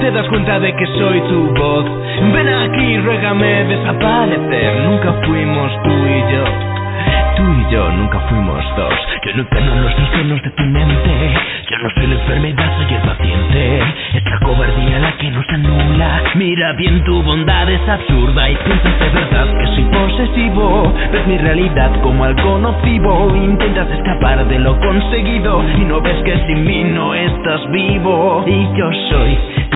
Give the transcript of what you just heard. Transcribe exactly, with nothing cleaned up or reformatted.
te das cuenta de que soy tu voz. Ven aquí, ruégame desaparecer. Nunca fuimos tú y yo, tú y yo nunca fuimos dos. Yo no enfermo los trastornos de tu mente. Yo no soy la enfermedad, soy el paciente. Es la cobardía la que nos anula. Mira bien, tu bondad es absurda y piensas de verdad que soy posesivo. Ves mi realidad como algo nocivo. Intentas escapar de lo conseguido y no ves que sin mí no estás vivo. Y yo soy